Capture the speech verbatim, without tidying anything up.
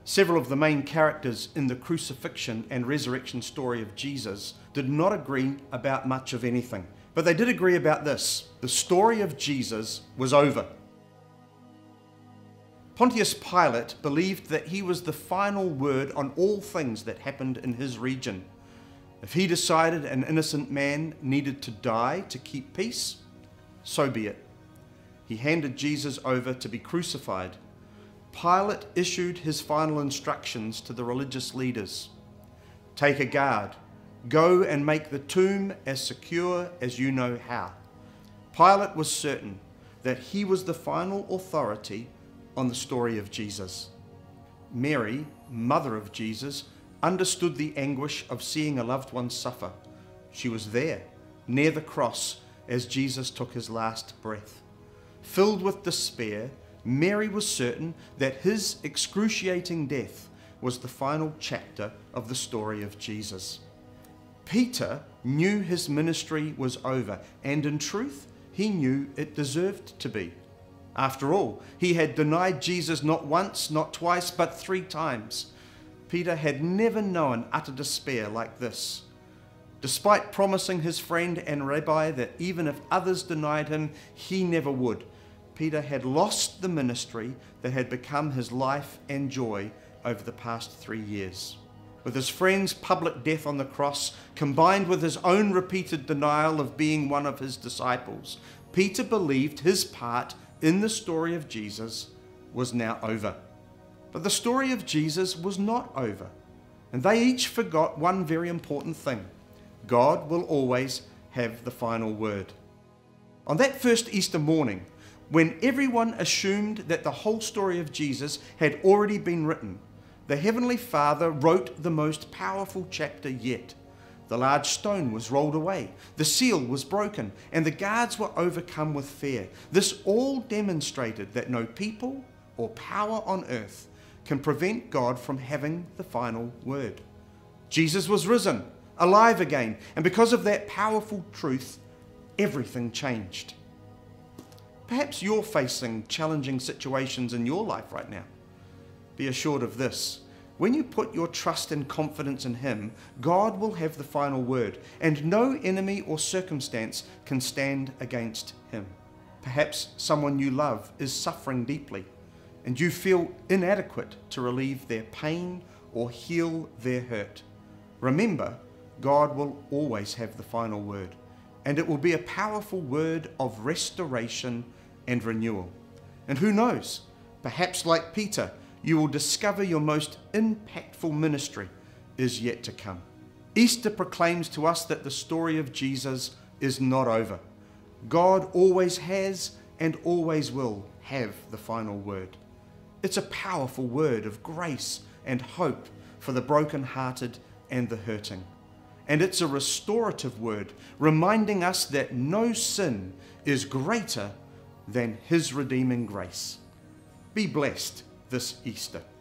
Several of the main characters in the crucifixion and resurrection story of Jesus did not agree about much of anything, but they did agree about this: the story of Jesus was over. Pontius Pilate believed that he was the final word on all things that happened in his region. If he decided an innocent man needed to die to keep peace, so be it. He handed Jesus over to be crucified. Pilate issued his final instructions to the religious leaders. Take a guard. Go and make the tomb as secure as you know how. Pilate was certain that he was the final authority on the story of Jesus. Mary, mother of Jesus, understood the anguish of seeing a loved one suffer. She was there, near the cross, as Jesus took his last breath. Filled with despair, Mary was certain that his excruciating death was the final chapter of the story of Jesus. Peter knew his ministry was over, and in truth, he knew it deserved to be. After all, he had denied Jesus not once, not twice, but three times. Peter had never known utter despair like this. Despite promising his friend and rabbi that even if others denied him, he never would, Peter had lost the ministry that had become his life and joy over the past three years. With his friend's public death on the cross, combined with his own repeated denial of being one of his disciples, Peter believed his part in the story of Jesus was now over. But the story of Jesus was not over, and they each forgot one very important thing: God will always have the final word. On that first Easter morning, when everyone assumed that the whole story of Jesus had already been written, the Heavenly Father wrote the most powerful chapter yet. The large stone was rolled away, the seal was broken, and the guards were overcome with fear. This all demonstrated that no people or power on earth can prevent God from having the final word. Jesus was risen, alive again, and because of that powerful truth, everything changed. Perhaps you're facing challenging situations in your life right now. Be assured of this: when you put your trust and confidence in Him, God will have the final word, and no enemy or circumstance can stand against Him. Perhaps someone you love is suffering deeply, and you feel inadequate to relieve their pain or heal their hurt. Remember, God will always have the final word, and it will be a powerful word of restoration and renewal. And who knows, perhaps like Peter, you will discover your most impactful ministry is yet to come. Easter proclaims to us that the story of Jesus is not over. God always has and always will have the final word. It's a powerful word of grace and hope for the broken-hearted and the hurting. And it's a restorative word, reminding us that no sin is greater than His redeeming grace. Be blessed this Easter.